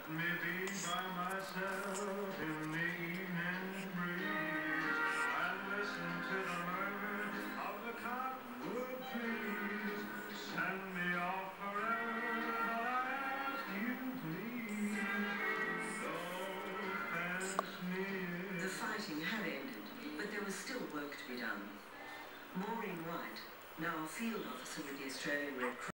Let me be by myself in the evening breeze and listen to the murmur of the cottonwood trees. Send me off forever, but I ask you please, don't fence me in. The fighting had ended, but there was still work to be done. Maureen White, now a field officer with the Australian Red Cross,